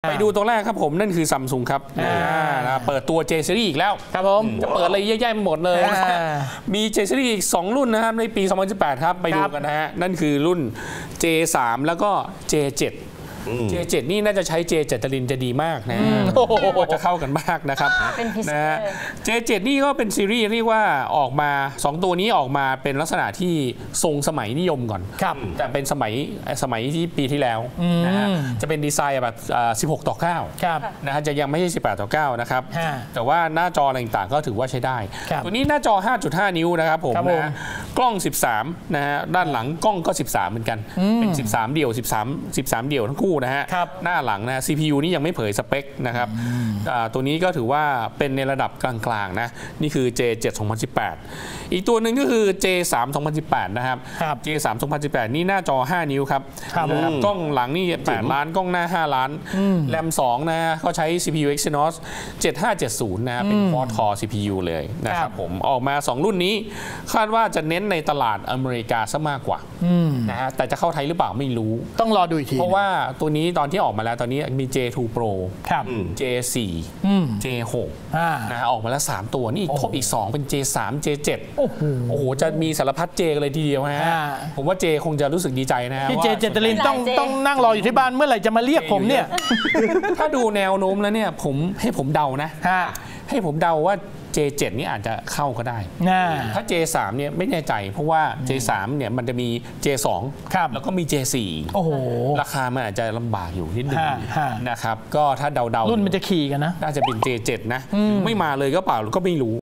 ไปดูตัวแรกครับผมนั่นคือซัมซุงครับเปิดตัว J Series อีกแล้วครับผมจะเปิดอะไรเยอะแยะหมดเลยมี J Series อีก2รุ่นนะครับในปี 2018 ครับไปดูกันนะฮะนั่นคือรุ่น J3 แล้วก็ J7 J7 นี่น่าจะใช้ J7 ตลินจะดีมากนะจะเข้ากันมากนะครับนะฮะ J7 นี่ก็เป็นซีรีส์เรียกว่าออกมา2ตัวนี้ออกมาเป็นลักษณะที่ทรงสมัยนิยมก่อนแต่เป็นสมัยที่ปีที่แล้วนะฮะจะเป็นดีไซน์แบบ16:9นะฮะจะยังไม่ใช่18:9นะครับแต่ว่าหน้าจออะไรต่างๆก็ถือว่าใช้ได้ตัวนี้หน้าจอ 5.5 นิ้วนะครับผมนะกล้อง13นะฮะด้านหลังกล้องก็13เหมือนกันเป็น13เดี่ยว13เดี่ยวทั้งคู่นะฮะหน้าหลังนะ CPU นี่ยังไม่เผยสเปคนะครับตัวนี้ก็ถือว่าเป็นในระดับกลางๆนะนี่คือ J7 2018อีกตัวหนึ่งก็คือ J3 2018นะครับ J3 2018นี่หน้าจอ5นิ้วครับกล้องหลังนี่8ล้านกล้องหน้า5ล้านแรม2นะเขาใช้ CPU Exynos 7570นะเป็น Quad Core CPU เลยนะครับผมออกมา2รุ่นนี้คาดว่าจะเน้นในตลาดอเมริกาซะมากกว่านะฮะแต่จะเข้าไทยหรือเปล่าไม่รู้ต้องรอดูอีกทีเพราะว่าตัวนี้ตอนที่ออกมาแล้วตอนนี้มี J2 Pro J4 J6 นะฮะออกมาแล้ว3ตัวนี่ทบอีก2เป็น J3 J7 โอ้โหจะมีสารพัด J กันเลยทีเดียวนะฮะผมว่า J คงจะรู้สึกดีใจนะพี่ J ตลินต้องนั่งรออยู่ที่บ้านเมื่อไหร่จะมาเรียกผมเนี่ยถ้าดูแนวโน้มแล้วเนี่ยให้ผมเดานะให้ผมเดาว่า J7 นี่อาจจะเข้าก็ได้ถ้า J3 เนี่ยไม่แน่ใจเพราะว่า J3 เนี่ยมันจะมี J2 แล้วก็มี J4 ราคามันอาจจะลำบากอยู่นิดนึงนะครับก็ถ้าเดารุ่นมันจะขี่กันนะน่าจะเป็น J7 นะไม่มาเลยก็เปล่าก็ไม่รู้